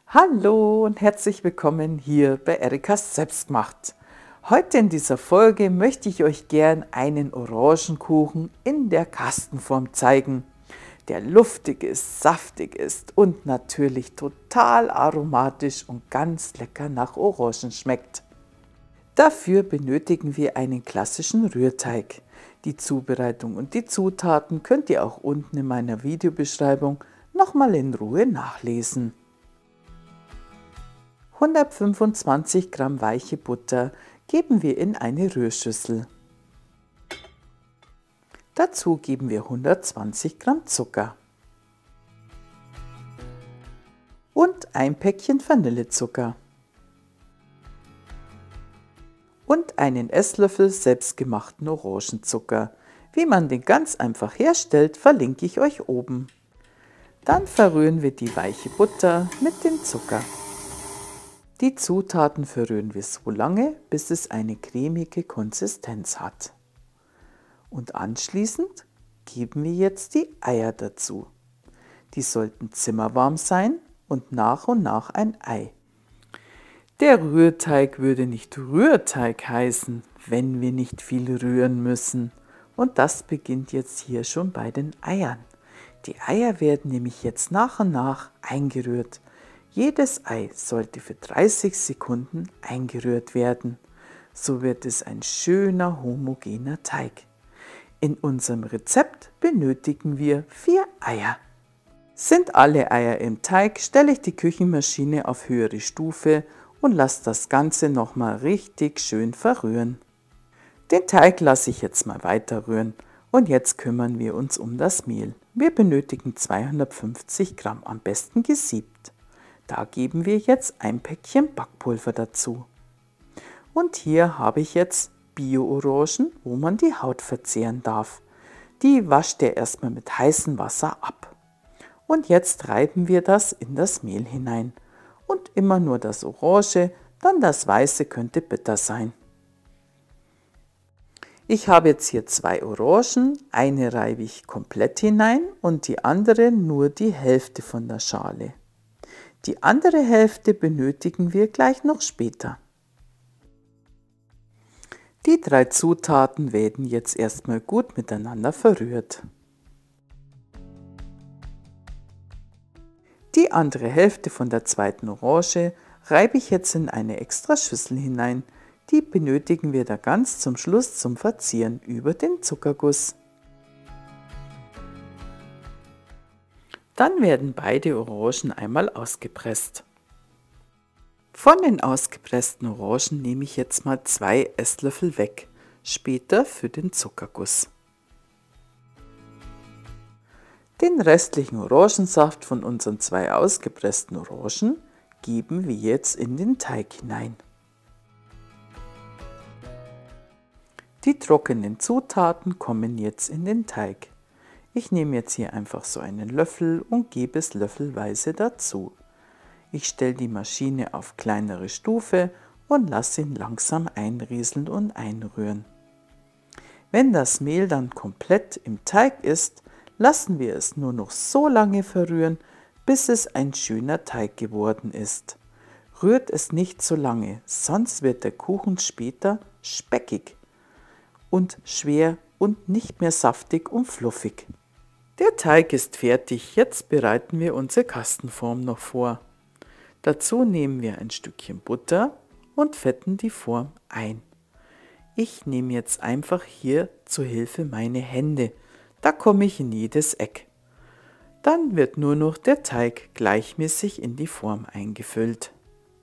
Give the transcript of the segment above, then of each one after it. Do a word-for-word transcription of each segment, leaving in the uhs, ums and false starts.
Hallo und herzlich willkommen hier bei Erikas Selbstgemacht. Heute in dieser Folge möchte ich euch gern einen Orangenkuchen in der Kastenform zeigen, der luftig ist, saftig ist und natürlich total aromatisch und ganz lecker nach Orangen schmeckt. Dafür benötigen wir einen klassischen Rührteig. Die Zubereitung und die Zutaten könnt ihr auch unten in meiner Videobeschreibung nochmal in Ruhe nachlesen. hundertfünfundzwanzig Gramm weiche Butter geben wir in eine Rührschüssel. Dazu geben wir hundertzwanzig Gramm Zucker und ein Päckchen Vanillezucker und einen Esslöffel selbstgemachten Orangenzucker. Wie man den ganz einfach herstellt, verlinke ich euch oben. Dann verrühren wir die weiche Butter mit dem Zucker. Die Zutaten verrühren wir so lange, bis es eine cremige Konsistenz hat. Und anschließend geben wir jetzt die Eier dazu. Die sollten zimmerwarm sein und nach und nach ein Ei. Der Rührteig würde nicht Rührteig heißen, wenn wir nicht viel rühren müssen. Und das beginnt jetzt hier schon bei den Eiern. Die Eier werden nämlich jetzt nach und nach eingerührt. Jedes Ei sollte für dreißig Sekunden eingerührt werden. So wird es ein schöner homogener Teig. In unserem Rezept benötigen wir vier Eier. Sind alle Eier im Teig, stelle ich die Küchenmaschine auf höhere Stufe und lasse das Ganze nochmal richtig schön verrühren. Den Teig lasse ich jetzt mal weiter rühren und jetzt kümmern wir uns um das Mehl. Wir benötigen zweihundertfünfzig Gramm, am besten gesiebt. Da geben wir jetzt ein Päckchen Backpulver dazu. Und hier habe ich jetzt Bio-Orangen, wo man die Haut verzehren darf. Die wascht ihr erstmal mit heißem Wasser ab. Und jetzt reiben wir das in das Mehl hinein. Und immer nur das Orange, dann das Weiße könnte bitter sein. Ich habe jetzt hier zwei Orangen, eine reibe ich komplett hinein und die andere nur die Hälfte von der Schale. Die andere Hälfte benötigen wir gleich noch später. Die drei Zutaten werden jetzt erstmal gut miteinander verrührt. Die andere Hälfte von der zweiten Orange reibe ich jetzt in eine extra Schüssel hinein. Die benötigen wir da ganz zum Schluss zum Verzieren über den Zuckerguss. Dann werden beide Orangen einmal ausgepresst. Von den ausgepressten Orangen nehme ich jetzt mal zwei Esslöffel weg, später für den Zuckerguss. Den restlichen Orangensaft von unseren zwei ausgepressten Orangen geben wir jetzt in den Teig hinein. Die trockenen Zutaten kommen jetzt in den Teig. Ich nehme jetzt hier einfach so einen Löffel und gebe es löffelweise dazu. Ich stelle die Maschine auf kleinere Stufe und lasse ihn langsam einrieseln und einrühren. Wenn das Mehl dann komplett im Teig ist, lassen wir es nur noch so lange verrühren, bis es ein schöner Teig geworden ist. Rührt es nicht so lange, sonst wird der Kuchen später speckig und schwer und nicht mehr saftig und fluffig. Der Teig ist fertig, jetzt bereiten wir unsere Kastenform noch vor. Dazu nehmen wir ein Stückchen Butter und fetten die Form ein. Ich nehme jetzt einfach hier zur Hilfe meine Hände, da komme ich in jedes Eck. Dann wird nur noch der Teig gleichmäßig in die Form eingefüllt.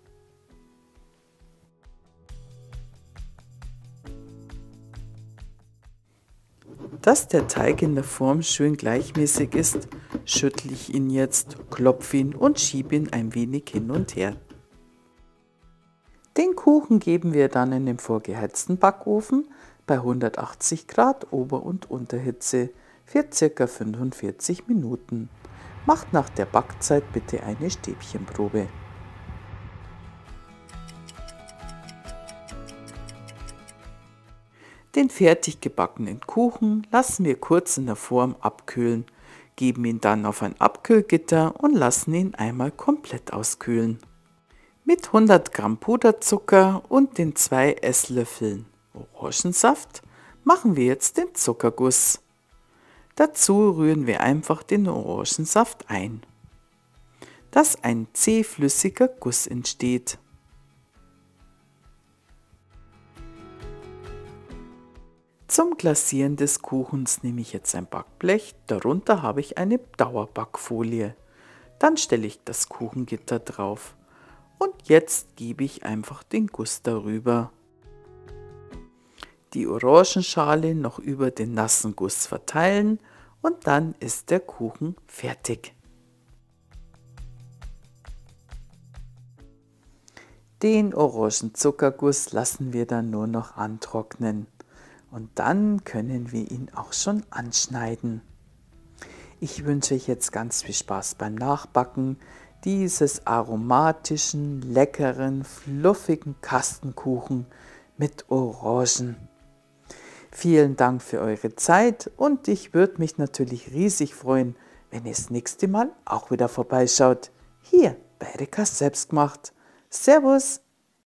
Dass der Teig in der Form schön gleichmäßig ist, schüttle ich ihn jetzt, klopfe ihn und schiebe ihn ein wenig hin und her. Den Kuchen geben wir dann in den vorgeheizten Backofen bei hundertachtzig Grad Ober- und Unterhitze für ca. fünfundvierzig Minuten. Macht nach der Backzeit bitte eine Stäbchenprobe. Den fertig gebackenen Kuchen lassen wir kurz in der Form abkühlen. geben ihn dann auf ein Abkühlgitter und lassen ihn einmal komplett auskühlen. Mit hundert Gramm Puderzucker und den zwei Esslöffeln Orangensaft machen wir jetzt den Zuckerguss. Dazu rühren wir einfach den Orangensaft ein, dass ein zähflüssiger Guss entsteht. Zum Glasieren des Kuchens nehme ich jetzt ein Backblech, darunter habe ich eine Dauerbackfolie. Dann stelle ich das Kuchengitter drauf und jetzt gebe ich einfach den Guss darüber. Die Orangenschale noch über den nassen Guss verteilen und dann ist der Kuchen fertig. Den Orangenzuckerguss lassen wir dann nur noch antrocknen. Und dann können wir ihn auch schon anschneiden. Ich wünsche euch jetzt ganz viel Spaß beim Nachbacken dieses aromatischen, leckeren, fluffigen Kastenkuchen mit Orangen. Vielen Dank für eure Zeit und ich würde mich natürlich riesig freuen, wenn ihr das nächste Mal auch wieder vorbeischaut. Hier bei Rikas Selbstgemacht. Servus!